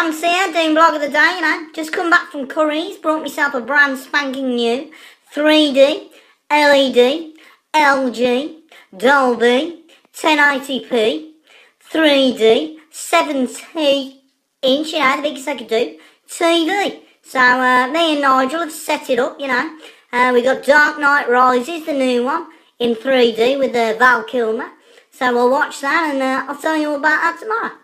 Lance here, doing vlog of the day, you know. Just come back from Curry's, brought myself a brand spanking new 3D, LED, LG, Dolby, 1080p, 3D, 70-inch, you know, the biggest I could do, TV. So me and Nigel have set it up, you know. We got Dark Knight Rises, the new one, in 3D with Val Kilmer. So we'll watch that and I'll tell you all about that tomorrow.